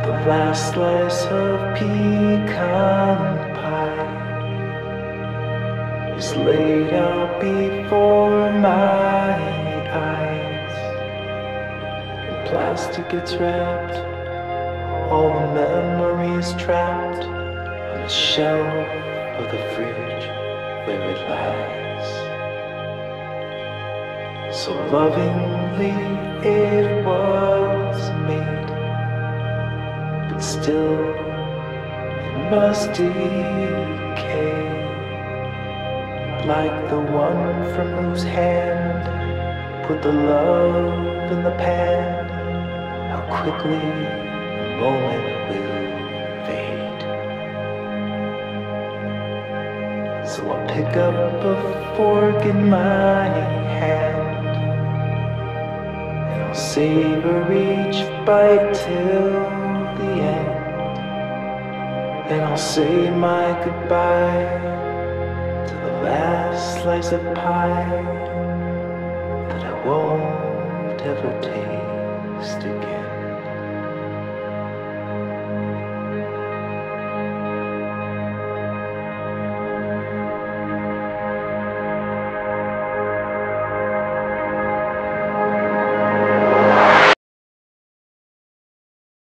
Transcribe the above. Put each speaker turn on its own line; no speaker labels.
The last slice of pecan pie is laid out before my eyes. In plastic it's wrapped, all the memories trapped on the shelf of the fridge where it lies. So lovingly it was made, but still it must decay, like the one from whose hand put the love in the pan. How quickly the moment will fade. So I'll pick up a fork in my hand, I'll savor each bite till the end, and I'll say my goodbye to the last slice of pie that I won't ever taste again.